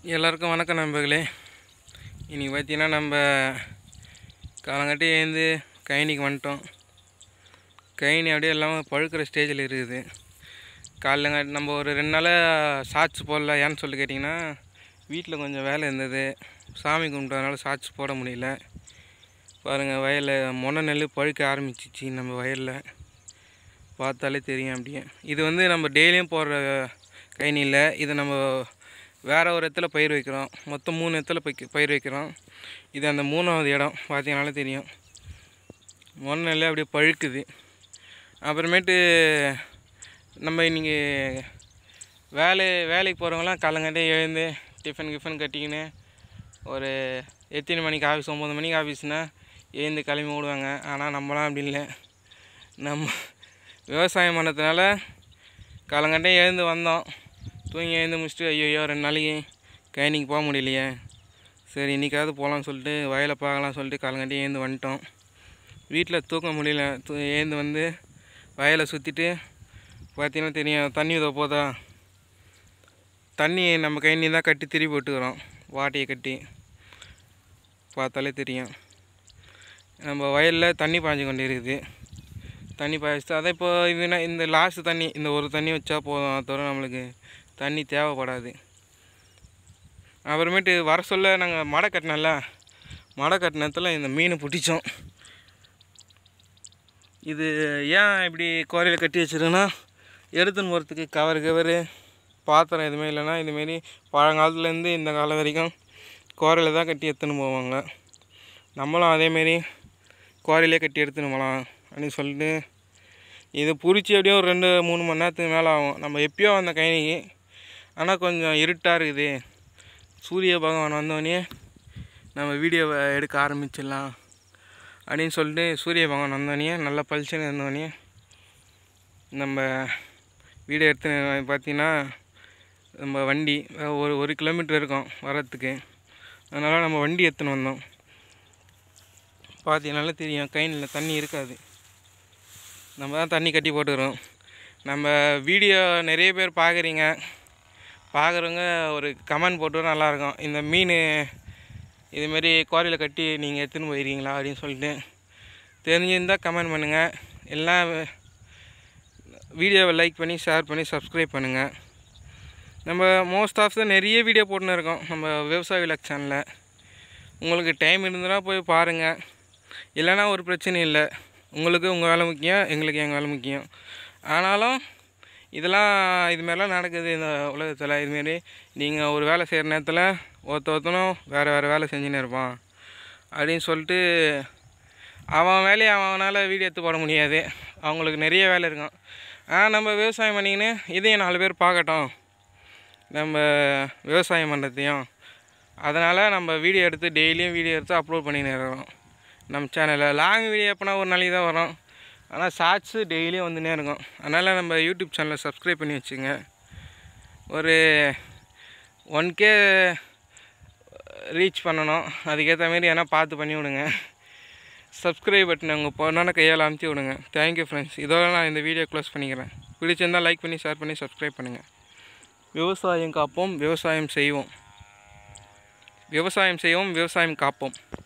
எல்லாருக்கும் வணக்கம் நண்பர்களே. இன்றைக்கி பார்த்தீங்கன்னா நம்ம காலங்காட்டி எழுந்து கழனிக்கு வந்துட்டோம். கழனி அப்படியே இல்லாமல் பழுக்கிற ஸ்டேஜில் இருக்குது. காலைலங்காட்டி நம்ம ஒரு 2 நாளாக ஷார்ட்ஸ் போடல. ஏன்னு சொல்லி கேட்டிங்கன்னா வீட்டில் கொஞ்சம் வேலை இருந்தது. சாமி கும்பிட்டதுனால ஷார்ட்ஸ் போட முடியல. பாருங்கள், வயலில் நெல் பழுக்க ஆரம்பிச்சிச்சு. நம்ம வயலில் பார்த்தாலே தெரியும். அப்படியே இது நம்ம டெய்லியும் போடுற கழனி இல்லை. இது நம்ம வேறு ஒரு இடத்துல பயிர் வைக்கிறோம். மொத்தம் 3 இடத்துல பயிர் வைக்கிறோம். இது அந்த 3வது இடம். பார்த்தீங்கனாலே தெரியும், நெல் அப்படியே பழுக்குது. அப்புறமேட்டு நம்ம இன்றைக்கி வேலைக்கு போகிறவங்களாம் காலங்காட்டே எழுந்து டிஃபன் கட்டிக்கின்னு ஒரு எத்தனை மணிக்கு ஆஃபீஸ், 9 மணிக்கு ஆஃபீஸ்னால் எழுந்து கிளம்பி ஓடுவாங்க. ஆனால் நம்மளாம் அப்படி இல்லை. நம்ம விவசாயம் பண்ணதுனால காலங்காட்டே எழுந்து வந்தோம். தூங்கி எழுந்து முடிச்சுட்டு ஐயோ 2 நாளைக்கு கழனிக்கு போக முடியலையே, சரி இன்றைக்காவது போகலான்னு சொல்லிட்டு வயலை பார்க்கலாம்னு சொல்லிட்டு காலங்காட்டி எழுந்து வந்துட்டோம். வீட்டில் தூக்க முடியல. எழுந்து வந்து வயலை சுற்றிட்டு பார்த்தீங்கன்னா தெரியும், தண்ணி உதவ போதா. தண்ணி நம்ம கழனி தான் கட்டி திருப்பி விட்டுக்கிறோம். வாட்டியை கட்டி பார்த்தாலே தெரியும். நம்ம வயலில் தண்ணி பாய்ஞ்சு கொண்டு இருக்குது. தண்ணி பாய்ச்சிட்டு அதை இப்போ இதுனா இந்த லாஸ்ட் தண்ணி, இந்த ஒரு தண்ணி வச்சா போதும். அது தவிர நம்மளுக்கு தண்ணி தேவைப்படாது. அப்புறமேட்டு வர சொல்ல நாங்கள் மடை கட்டினத்தில் இந்த மீன் பிடிச்சோம். இது ஏன் இப்படி கோரையில் கட்டி வச்சுருக்குன்னா, எடுத்துன்னு போகிறதுக்கு கவரு பாத்திரம் எதுவுமே இல்லைன்னா இதுமாரி பழங்காலத்துலேருந்து இந்த காலம் வரைக்கும் கோரையில் தான் கட்டி எடுத்துன்னு போவாங்க. நம்மளும் அதேமாரி கோரையிலே கட்டி எடுத்துன்னு போகலாம் அப்படின்னு சொல்லிட்டு இது பிடிச்சி அப்படியே ஒரு 2-3 மணி நேரத்துக்கு மேலே ஆகும். நம்ம எப்பயோ அந்த கழனிக்கு, ஆனால் கொஞ்சம் இருட்டாக இருக்குது. சூரிய பகவான் வந்தோடனே நம்ம வீடியோவை எடுக்க ஆரம்பிச்சிடலாம் அப்படின்னு சொல்லிட்டு சூரிய பகவான் வந்தோடனே நல்லா பளிச்சுன்னு இருந்தோடனே நம்ம வீடியோ எடுத்து பார்த்திங்கன்னா நம்ம வண்டி ஒரு 1 கிலோமீட்டர் இருக்கும் வரத்துக்கு. அதனால் நம்ம வண்டி எடுத்துன்னு வந்தோம். பார்த்தீங்கனால தெரியும், கழனியில் தண்ணி இருக்காது. நம்ம தான் தண்ணி கட்டி போட்டுக்கிறோம். நம்ம வீடியோ நிறைய பேர் பார்க்குறவங்க ஒரு கமெண்ட் போட்டு நல்லாயிருக்கும், இந்த மீன் இதுமாரி கோரையில் கட்டி நீங்கள் எடுத்துன்னு போயிருக்கீங்களா அப்படின்னு சொல்லிட்டு தெரிஞ்சிருந்தால் கமெண்ட் பண்ணுங்கள். எல்லாம் வீடியோவை லைக் பண்ணி ஷேர் பண்ணி சப்ஸ்கிரைப் பண்ணுங்கள். நம்ம மோஸ்ட் ஆஃப் நிறைய வீடியோ போட்டுன்னு இருக்கோம் நம்ம விவசாய விலாக் சேனலில். உங்களுக்கு டைம் இருந்ததுன்னா போய் பாருங்கள். இல்லைன்னா ஒரு பிரச்சனை இல்லை. உங்களுக்கு உங்கள் வேலை முக்கியம், எங்களுக்கு எங்கள் வேலை முக்கியம். ஆனாலும் இது மாதிரிலாம் நடக்குது இந்த உலகத்தில். இதுமாரி நீங்கள் ஒரு வேலை செய்கிற நேரத்தில் ஒருத்தனும் வேறு வேலை செஞ்சுன்னு இருப்பான் அப்படின்னு சொல்லிட்டு அவன் வேலையை அவனால் வீடியோ எடுத்து போட முடியாது. அவங்களுக்கு நிறைய வேலை இருக்கும். ஆனால் நம்ம விவசாயம் பண்ணிக்கின்னு இதையும் 4 பேர் பார்க்கட்டும், நம்ம விவசாயம் பண்ணுறதையும். அதனால் நம்ம டெய்லியும் வீடியோ எடுத்து அப்லோட் பண்ணின்னு இருக்கிறோம் நம்ம சேனலில். லாங் வீடியோ எப்போனா ஒரு நாளைக்கு தான் வரும். ஆனால் ஷார்ட்ஸு டெய்லியும் வந்துன்னே இருக்கும். அதனால் நம்ம யூடியூப் சேனலை சப்ஸ்கிரைப் பண்ணி வச்சுங்க. ஒரு 1K ரீச் பண்ணணும். அதுக்கேற்ற மாரி ஏன்னா பார்த்து பண்ணி விடுங்க. சப்ஸ்கிரைப் பட்டனை உங்கள் பொண்ணான கையால் அமுத்தி விடுங்க. Thank you friends. இதோட நான் இந்த வீடியோ க்ளோஸ் பண்ணிக்கிறேன். பிடிச்சிருந்தால் லைக் பண்ணி ஷேர் பண்ணி சப்ஸ்கிரைப் பண்ணுங்கள். விவசாயம் காப்போம், விவசாயம் செய்வோம். விவசாயம் காப்போம்.